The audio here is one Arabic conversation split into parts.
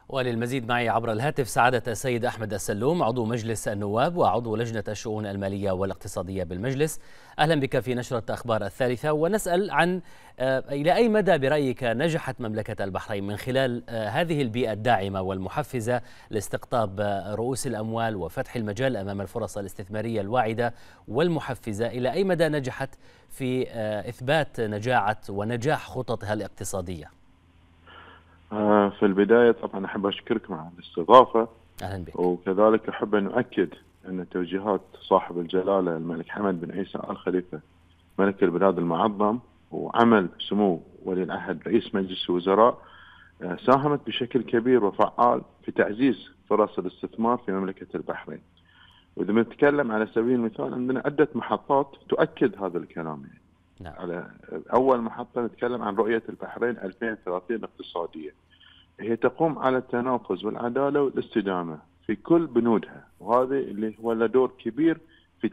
وللمزيد معي عبر الهاتف سعادة السيد أحمد السلوم، عضو مجلس النواب وعضو لجنة الشؤون المالية والاقتصادية بالمجلس. أهلا بك في نشرة أخبار الثالثة، ونسأل عن إلى أي مدى برأيك نجحت مملكة البحرين من خلال هذه البيئة الداعمة والمحفزة لاستقطاب رؤوس الأموال وفتح المجال أمام الفرص الاستثمارية الواعدة والمحفزة، إلى أي مدى نجحت في إثبات نجاعة ونجاح خططها الاقتصادية؟ في البداية طبعا أحب أشكركم على الاستضافة. أهلا بك. وكذلك أحب أن أؤكد أن توجيهات صاحب الجلالة الملك حمد بن عيسى آل خليفة ملك البلاد المعظم وعمل سمو ولي العهد رئيس مجلس الوزراء ساهمت بشكل كبير وفعال في تعزيز فرص الاستثمار في مملكة البحرين. وإذا بنتكلم على سبيل المثال عندنا عدة محطات تؤكد هذا الكلام. نعم. على أول محطة نتكلم عن رؤية البحرين 2030 اقتصادية، هي تقوم على التنافس والعدالة والاستدامة في كل بنودها، وهذا اللي هو له دور كبير في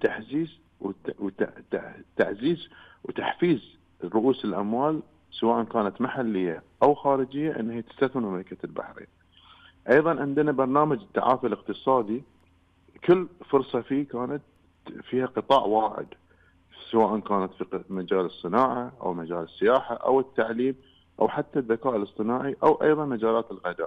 تعزيز وتحفيز رؤوس الأموال سواء كانت محلية أو خارجية أنها تستثمر مملكة البحرين. أيضا عندنا برنامج التعافي الاقتصادي، كل فرصة فيه كانت فيها قطاع واعد، سواء كانت في مجال الصناعة أو مجال السياحة أو التعليم أو حتى الذكاء الاصطناعي أو أيضا مجالات الغذاء.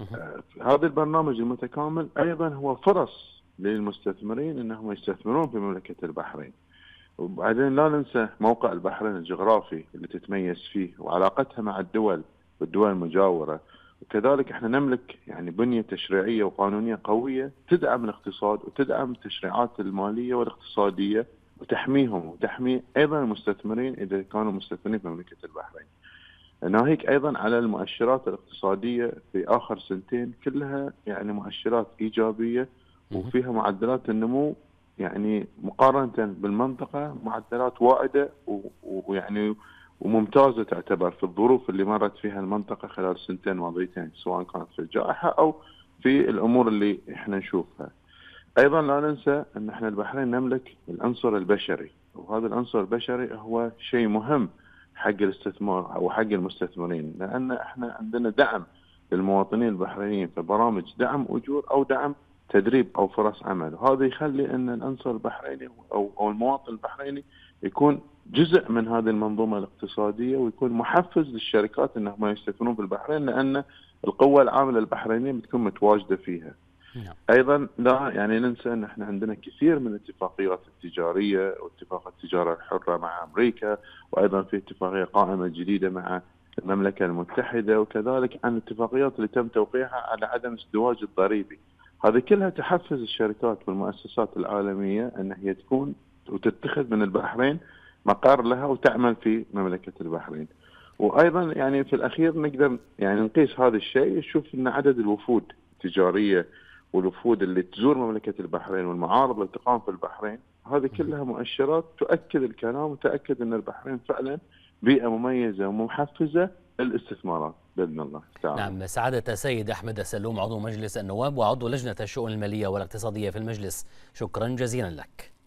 هذا البرنامج المتكامل أيضا هو فرص للمستثمرين أنهم يستثمرون في مملكة البحرين. وبعدين لا ننسى موقع البحرين الجغرافي اللي تتميز فيه وعلاقتها مع الدول والدول المجاورة، وكذلك احنا نملك يعني بنية تشريعية وقانونية قوية تدعم الاقتصاد وتدعم التشريعات المالية والاقتصادية وتحميهم وتحمي أيضا المستثمرين إذا كانوا مستثمرين في مملكة البحرين. ناهيك أيضا على المؤشرات الاقتصادية في آخر سنتين كلها يعني مؤشرات إيجابية وفيها معدلات النمو يعني مقارنة بالمنطقة معدلات واعدة ويعني وممتازة تعتبر في الظروف اللي مرت فيها المنطقة خلال سنتين ماضيتين، سواء كانت في الجائحة أو في الأمور اللي احنا نشوفها. أيضا لا ننسى أن احنا البحرين نملك العنصر البشري، وهذا العنصر البشري هو شيء مهم حق الاستثمار أو حق المستثمرين، لأن احنا عندنا دعم للمواطنين البحرينيين في برامج دعم أجور أو دعم تدريب أو فرص عمل، وهذا يخلي أن العنصر البحريني أو المواطن البحريني يكون جزء من هذه المنظومة الاقتصادية ويكون محفز للشركات أنهم يستثمرون في البحرين، لأن القوة العاملة البحرينية بتكون متواجدة فيها. أيضا لا يعني ننسى أن احنا عندنا كثير من الاتفاقيات التجارية واتفاق التجارة الحرة مع أمريكا، وأيضا في اتفاقية قائمة جديدة مع المملكة المتحدة، وكذلك عن الاتفاقيات اللي تم توقيعها على عدم الازدواج الضريبي. هذه كلها تحفز الشركات والمؤسسات العالمية أن هي تكون وتتخذ من البحرين مقر لها وتعمل في مملكة البحرين. وأيضا يعني في الأخير نقدر يعني نقيس هذا الشيء، نشوف أن عدد الوفود التجارية والوفود اللي تزور مملكة البحرين والمعارض اللي تقام في البحرين، هذه كلها مؤشرات تؤكد الكلام وتأكد أن البحرين فعلا بيئة مميزة ومحفزة للاستثمارات بإذن الله تعالى. نعم، سعادة السيد أحمد السلوم، عضو مجلس النواب وعضو لجنة الشؤون المالية والاقتصادية في المجلس، شكرا جزيلا لك.